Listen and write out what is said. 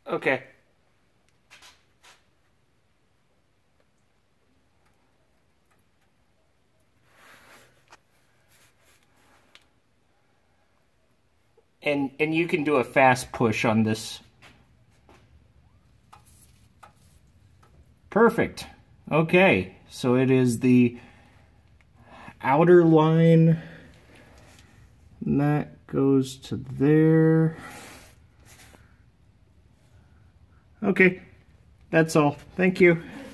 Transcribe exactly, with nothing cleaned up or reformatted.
Okay. And and you can do a fast push on this. Perfect. Okay, so it is the outer line, and that goes to there. Okay, that's all. Thank you.